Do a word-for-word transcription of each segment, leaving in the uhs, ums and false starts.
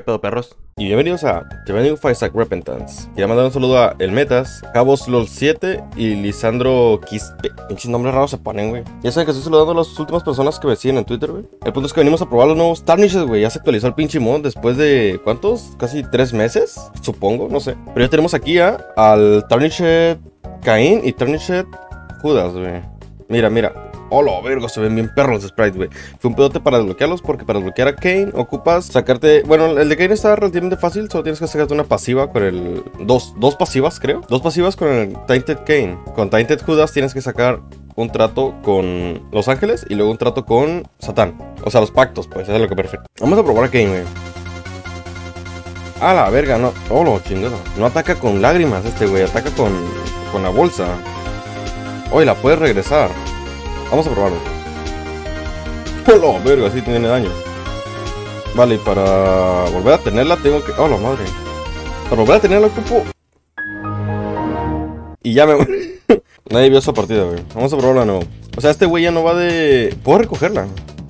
pedo, perros? Y bienvenidos a Bienvenido Firesack Repentance. Quería mandar un saludo a El Metas, Cabos LOL siete y Lisandro Quispe. Pinches nombres raros se ponen, güey. Ya saben que estoy saludando a las últimas personas que me siguen en Twitter, güey. El punto es que venimos a probar los nuevos Tarnishes, güey. Ya se actualizó el pinche mod después de, ¿cuántos? Casi tres meses, supongo, no sé. Pero ya tenemos aquí a, al Tarnished Cain y Tarnished Judas, güey. Mira, mira. Hola, verga, se ven bien perros los sprites, güey. Fue un pedote para desbloquearlos porque para desbloquear a Cain ocupas sacarte... Bueno, el de Cain está relativamente fácil, solo tienes que sacarte una pasiva con el... Dos, dos pasivas, creo. Dos pasivas con el Tainted Cain. Con Tainted Judas tienes que sacar un trato con Los Ángeles y luego un trato con Satán. O sea, los pactos, pues, eso es lo que perfecto. Vamos a probar a Cain, güey. A la verga, no... Hola, chingada. No ataca con lágrimas este, güey. Ataca con... Con la bolsa. Oye, la puedes regresar. Vamos a probarlo. ¡Hola, verga! Sí tiene daño. Vale, y para volver a tenerla tengo que... ¡Oh, la madre! Para volver a tenerla ocupo... Y ya me... Nadie vio esa partida, güey. Vamos a probarla de nuevo. O sea, este güey ya no va de... ¿Puedo recogerla?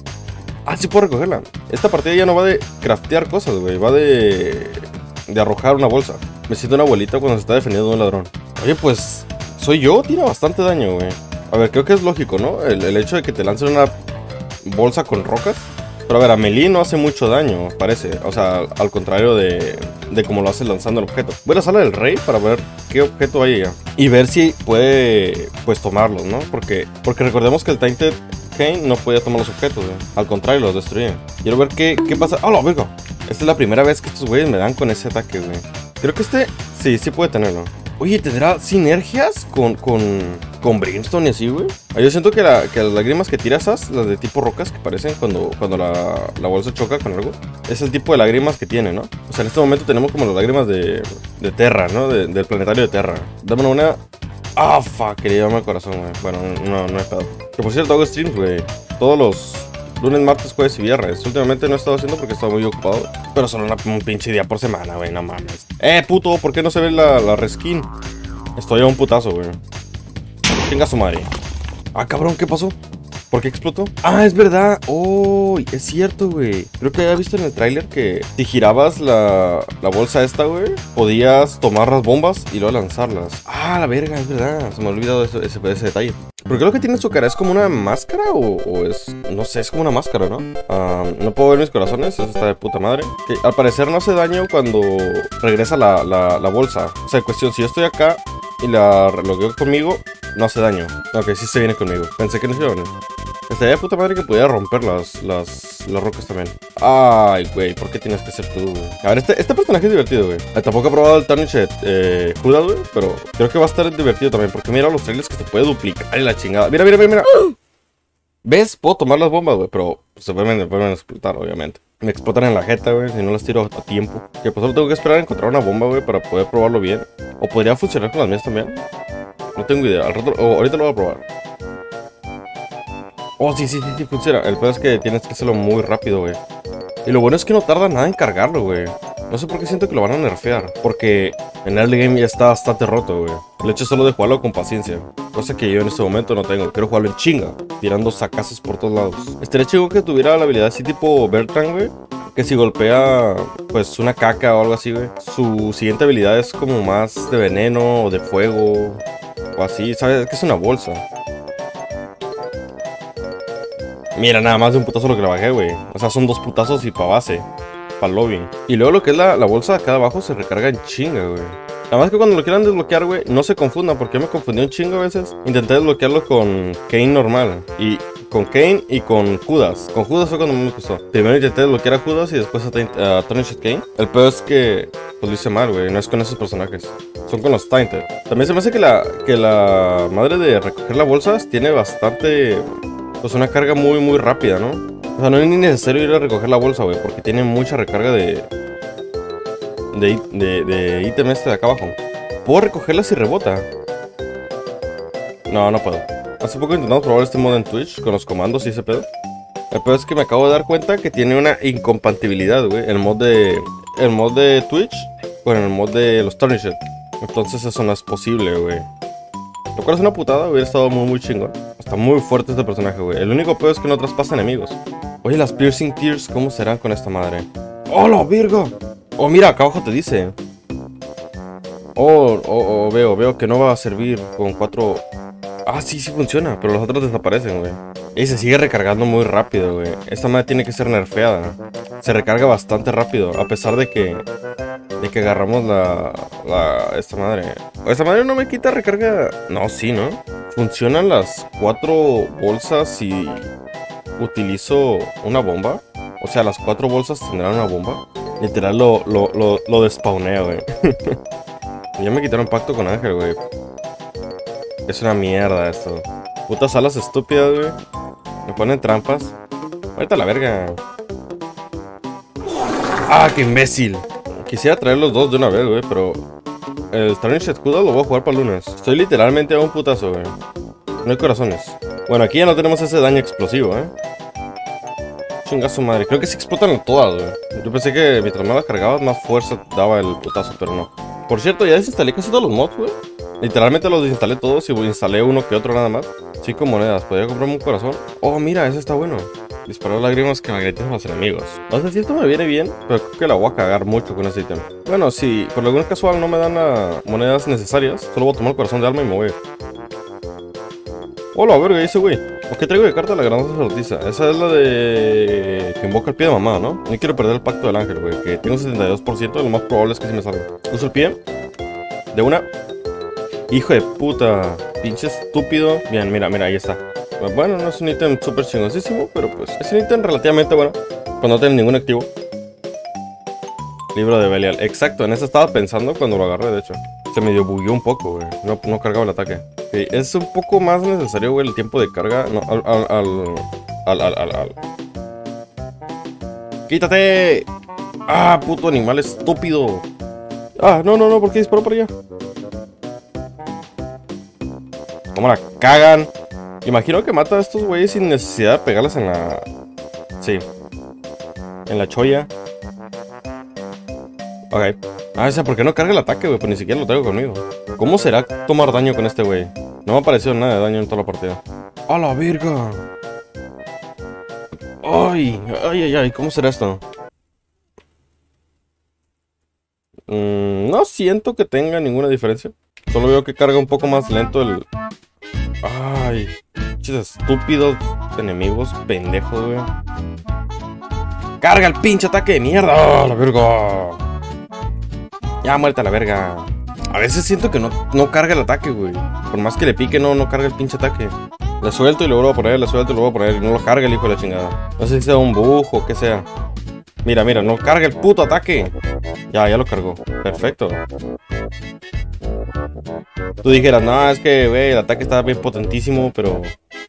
Ah, sí puedo recogerla. Esta partida ya no va de craftear cosas, güey. Va de... De arrojar una bolsa. Me siento una abuelita cuando se está defendiendo de un ladrón. Oye, pues... Soy yo, tiene bastante daño, güey. A ver, creo que es lógico, ¿no? El, el hecho de que te lancen una bolsa con rocas. Pero a ver, a melee no hace mucho daño, parece. O sea, al contrario de, de como lo hace lanzando el objeto. Voy a la sala del rey para ver qué objeto hay allá. Y ver si puede, pues, tomarlos, ¿no? Porque, porque recordemos que el Tainted Cain no podía tomar los objetos, güey. Al contrario, los destruía. Quiero ver qué, qué pasa. ¡Oh, la verga! Esta es la primera vez que estos güeyes me dan con ese ataque, güey. Creo que este, sí, sí puede tenerlo. Oye, ¿tendrá sinergias con, con, con Brimstone y así, güey? Yo siento que, la, que las lágrimas que tiras, esas, las de tipo rocas que parecen cuando, cuando la, la bolsa choca con algo, es el tipo de lágrimas que tiene, ¿no? O sea, en este momento tenemos como las lágrimas de, de Terra, ¿no? De, del planetario de Terra. Dame una... Ah, fuck, quería llevarme al corazón, güey. Bueno, no, no he pedo. Que por cierto, hago streams, güey. Todos los... lunes, martes, jueves y viernes. Últimamente no he estado haciendo porque he estado muy ocupado. Pero solo una, un pinche día por semana, güey, no mames. Eh, puto, ¿por qué no se ve la, la reskin? Estoy a un putazo, güey. Venga su madre. Ah, cabrón, ¿qué pasó? ¿Por qué explotó? Ah, es verdad. Oh, es cierto, güey. Creo que había visto en el tráiler que si girabas la, la bolsa esta, güey, podías tomar las bombas y luego lanzarlas. Ah, la verga, es verdad. Se me ha olvidado eso, ese, ese detalle. Porque lo que tiene en su cara es como una máscara o, o es... No sé, es como una máscara, ¿no? Uh, no puedo ver mis corazones, eso está de puta madre. Que al parecer no hace daño cuando regresa la, la, la bolsa. O sea, cuestión, si yo estoy acá y la relogueo conmigo, no hace daño. Ok, sí se viene conmigo. Pensé que no se iba a venir. Estaría de puta madre que pudiera romper las, las, las rocas también. Ay, güey, ¿por qué tienes que ser tú, güey? A ver, este, este personaje es divertido, güey. Eh, tampoco he probado el Tarnished eh, Judas, güey, pero creo que va a estar divertido también. Porque mira los trailers que se puede duplicar y la chingada. Mira, mira, mira, mira. ¿Ves? Puedo tomar las bombas, güey, pero se pueden, pueden explotar, obviamente. Me explotan en la jeta, güey, si no las tiro a tiempo. Que pues solo tengo que esperar a encontrar una bomba, güey, para poder probarlo bien. O podría funcionar con las mías también. No tengo idea. Al rato, oh, ahorita lo voy a probar. Oh, sí, sí, sí, sí, funciona. El peor es que tienes que hacerlo muy rápido, güey. Y lo bueno es que no tarda nada en cargarlo, güey. No sé por qué siento que lo van a nerfear. Porque en early game ya está bastante roto, güey. El hecho es solo de jugarlo con paciencia. Cosa que yo en este momento no tengo. Quiero jugarlo en chinga, tirando sacazos por todos lados. Estaría chido que tuviera la habilidad así tipo Bertrand, güey. Que si golpea, pues, una caca o algo así, güey, su siguiente habilidad es como más de veneno o de fuego. O así, ¿sabes? Es que es una bolsa. Mira, nada más de un putazo lo que le bajé, güey. O sea, son dos putazos y pa' base. Pa' lobby. Y luego lo que es la, la bolsa de acá abajo se recarga en chinga, güey. Nada más que cuando lo quieran desbloquear, güey, no se confundan. Porque yo me confundí un chingo a veces. Intenté desbloquearlo con Cain normal. Y con Cain y con Judas. Con Judas fue cuando me gustó. Primero intenté desbloquear a Judas y después a, a Tarnished Cain. El peor es que, pues lo hice mal, güey. No es con esos personajes. Son con los Tainted. También se me hace que la, que la madre de recoger las bolsas tiene bastante... Pues una carga muy muy rápida, ¿no? O sea, no es ni necesario ir a recoger la bolsa, güey, porque tiene mucha recarga de... De, de, de ítem este de acá abajo. ¿Puedo recogerla si rebota? No, no puedo. Hace poco intentamos probar este modo en Twitch con los comandos y ese pedo. El pedo es que me acabo de dar cuenta que tiene una incompatibilidad, güey. El mod de... El mod de Twitch con el mod de los Tarnished. Entonces eso no es posible, güey. Lo cual es una putada, hubiera estado muy muy chingón. Está muy fuerte este personaje, güey. El único peor es que no traspasa enemigos. Oye, las Piercing Tears, ¿cómo serán con esta madre? ¡Oh, la virgo! Oh, mira, acá abajo te dice. Oh, oh, oh, veo, veo que no va a servir con cuatro... Ah, sí, sí funciona, pero los otros desaparecen, güey. Y se sigue recargando muy rápido, güey. Esta madre tiene que ser nerfeada. Se recarga bastante rápido, a pesar de que... De que agarramos la... la esta madre. Esta madre no me quita recarga... No, sí, ¿no? Funcionan las cuatro bolsas si... utilizo una bomba. O sea, las cuatro bolsas tendrán una bomba. Literal lo, lo, lo, lo despawneo, güey. Ya me quitaron pacto con Ángel, güey. Es una mierda esto. Putas alas estúpidas, güey. Me ponen trampas. Ahorita la verga. ¡Ah, qué imbécil! Quisiera traer los dos de una vez, güey, pero... El Strange Escudo lo voy a jugar para lunes. Estoy literalmente a un putazo, güey. No hay corazones. Bueno, aquí ya no tenemos ese daño explosivo, ¿eh? Chinga su madre. Creo que se explotan todas, güey. Yo pensé que mientras más las cargabas, más fuerza daba el putazo, pero no. Por cierto, ya desinstalé casi todos los mods, güey. Literalmente los desinstalé todos y instalé uno que otro nada más. Cinco monedas. Podría comprarme un corazón. Oh, mira, ese está bueno. Disparar lágrimas que magnetizan a los enemigos. No sé si esto me viene bien, pero creo que la voy a cagar mucho con ese ítem. Bueno, si por algún casual no me dan las monedas necesarias, solo voy a tomar el corazón de alma y me voy. Hola, verga, ese güey. ¿Por qué traigo de carta la grandeza sacerdotisa? Esa es la de... que invoca el pie de mamá, ¿no? No quiero perder el pacto del ángel, güey. Que tengo un setenta y dos por ciento, lo más probable es que sí me salga. Uso el pie. De una. Hijo de puta. Pinche estúpido. Bien, mira, mira, ahí está. Bueno, no es un ítem súper chingosísimo, pero pues es un ítem relativamente bueno. Cuando no tiene ningún activo. Libro de Belial. Exacto, en eso estaba pensando cuando lo agarré, de hecho. Se medio bugueó un poco, güey. No, no cargaba el ataque. Okay, es un poco más necesario, güey, el tiempo de carga. No, al, al, al, al, al, al, al. ¡Quítate! ¡Ah, puto animal estúpido! Ah, no, no, no, ¿por qué disparó para allá? ¿Cómo la cagan? Imagino que mata a estos güeyes sin necesidad de pegarles en la... Sí. En la cholla. Ok. Ah, o sea, ¿por qué no carga el ataque, güey? Pues ni siquiera lo traigo conmigo. ¿Cómo será tomar daño con este güey? No me ha parecido nada de daño en toda la partida. ¡A la verga! ¡Ay! ¡Ay, ay, ay! ¿Cómo será esto? Mm, no siento que tenga ninguna diferencia. Solo veo que carga un poco más lento el... ¡Ay! Pinches estúpidos enemigos pendejos, güey. ¡Carga el pinche ataque de mierda! ¡Oh, la verga! Ya, muerta la verga. A veces siento que no, no carga el ataque, güey. Por más que le pique, no, no carga el pinche ataque. Le suelto y lo vuelvo a poner, le suelto y lo vuelvo a poner. Y no lo carga el hijo de la chingada. No sé si sea un bug o qué sea. Mira, mira, no carga el puto ataque. Ya, ya lo cargó. Perfecto. Tú dijeras, no, es que, güey, el ataque está bien potentísimo, pero...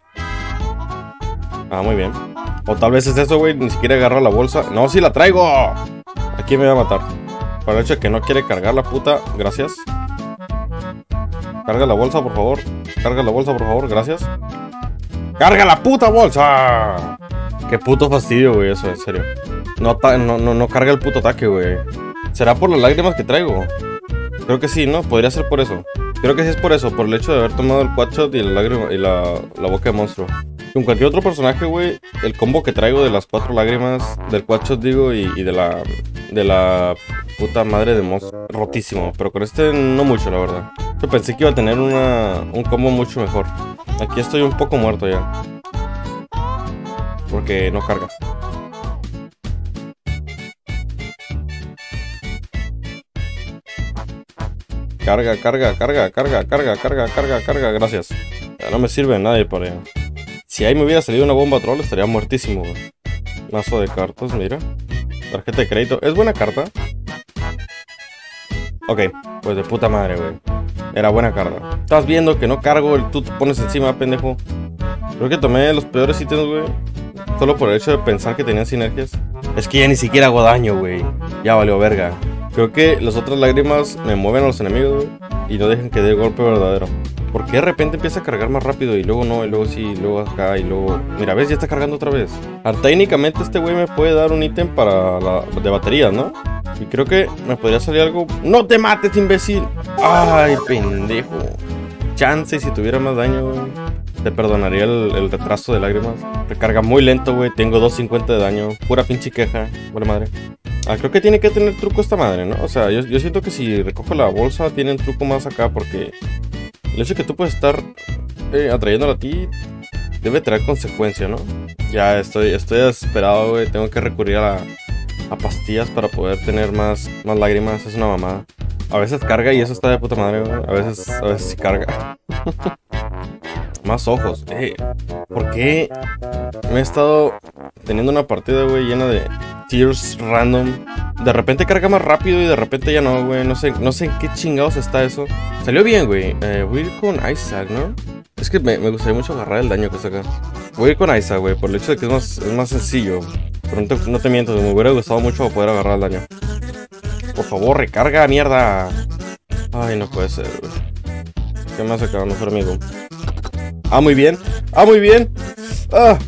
Ah, muy bien. O tal vez es eso, güey, ni siquiera agarra la bolsa. No, sí la traigo. Aquí me va a matar. Por el hecho de que no quiere cargar la puta. Gracias. Carga la bolsa, por favor. Carga la bolsa, por favor, gracias. ¡Carga la puta bolsa! Qué puto fastidio, güey, eso, en serio. No, no, no, no carga el puto ataque, güey. ¿Será por las lágrimas que traigo? Creo que sí, ¿no? Podría ser por eso. Creo que sí es por eso, por el hecho de haber tomado el quadshot y la lágrima y la, la boca de monstruo. Con cualquier otro personaje, güey, el combo que traigo de las cuatro lágrimas, del quadshot, digo, y, y de la de la puta madre de monstruo, rotísimo. Pero con este no mucho, la verdad. Yo pensé que iba a tener una, un combo mucho mejor. Aquí estoy un poco muerto ya. Porque no carga. Carga, carga, carga, carga, carga, carga, carga, carga, gracias. Ya no me sirve de nadie para allá. Si ahí me hubiera salido una bomba troll, estaría muertísimo, güey. Mazo de cartas, mira. Tarjeta de crédito. ¿Es buena carta? Ok, pues de puta madre, güey. Era buena carta. Estás viendo que no cargo, el tú te pones encima, pendejo. Creo que tomé los peores ítems, güey. Solo por el hecho de pensar que tenían sinergias. Es que ya ni siquiera hago daño, güey. Ya valió verga. Creo que las otras lágrimas me mueven a los enemigos, güey, y no dejan que dé el golpe verdadero. ¿Por qué de repente empieza a cargar más rápido y luego no, y luego sí, y luego acá, y luego... Mira, ¿ves? Ya está cargando otra vez. Ahora, técnicamente este güey me puede dar un ítem para la... de baterías, ¿no? Y creo que me podría salir algo... ¡No te mates, imbécil! ¡Ay, pendejo! Chance, si tuviera más daño, güey, te perdonaría el, el retraso de lágrimas. Recarga muy lento, güey. Tengo doscientos cincuenta de daño. Pura pinche queja. Buena madre. Ah, creo que tiene que tener truco esta madre, ¿no? O sea, yo, yo siento que si recojo la bolsa tiene un truco más acá porque el hecho de que tú puedes estar eh, atrayéndola a ti debe traer consecuencia, ¿no? Ya estoy, estoy desesperado, güey. Tengo que recurrir a, la, a pastillas para poder tener más, más lágrimas. Es una mamada. A veces carga y eso está de puta madre, güey. A veces, a veces sí carga. Más ojos. Eh, ¿por qué me he estado teniendo una partida, güey, llena de tears random? De repente carga más rápido y de repente ya no, güey. No sé, no sé en qué chingados está eso. Salió bien, güey. Eh, voy a ir con Isaac, ¿no? Es que me, me gustaría mucho agarrar el daño que está acá. Voy a ir con Isaac, güey, por el hecho de que es más, es más sencillo. Pero no te, no te miento, me hubiera gustado mucho poder agarrar el daño. Por favor, recarga, mierda. Ay, no puede ser, güey. ¿Qué más acá, mejor amigo? Ah, muy bien. Ah, muy bien. Ah.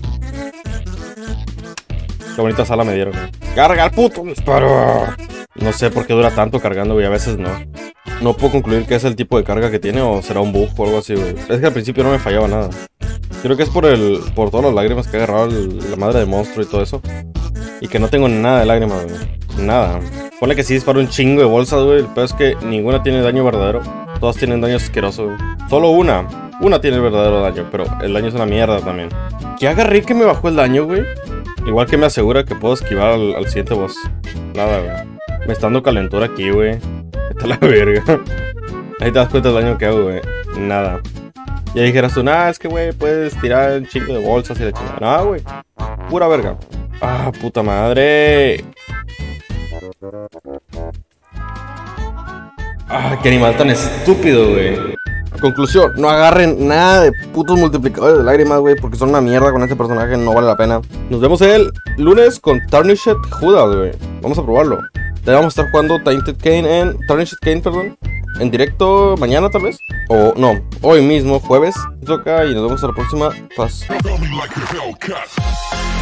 Qué bonita sala me dieron. ¡Carga el puto disparo! No sé por qué dura tanto cargando, güey. A veces no. No puedo concluir que es el tipo de carga que tiene o será un bug o algo así, güey. Es que al principio no me fallaba nada. Creo que es por el por todas las lágrimas que ha agarrado el, la madre de monstruo y todo eso. Y que no tengo nada de lágrimas, güey. Nada. Ponle que sí disparo un chingo de bolsas, güey. El peor es que ninguna tiene daño verdadero. Todas tienen daño asqueroso, güey. Solo una. Una tiene el verdadero daño, pero el daño es una mierda también. ¿Qué agarré que me bajó el daño, güey? Igual que me asegura que puedo esquivar al, al siguiente boss. Nada, güey. Me está dando calentura aquí, güey. Está la verga. Ahí te das cuenta del daño que hago, güey. Nada. Ya dijeras tú, nah, es que, güey, puedes tirar un chingo de bolsas y la chingada. No, güey. Pura verga. Ah, puta madre. Ah, qué animal tan estúpido, güey. Conclusión, no agarren nada de putos multiplicadores de lágrimas, güey, porque son una mierda con este personaje, no vale la pena. Nos vemos el lunes con Tarnished Judas, güey. Vamos a probarlo. Te vamos a estar jugando Tainted Cain en... Tarnished Cain, perdón. En directo mañana, tal vez. O no, hoy mismo, jueves. Toca y nos vemos a la próxima. Paz.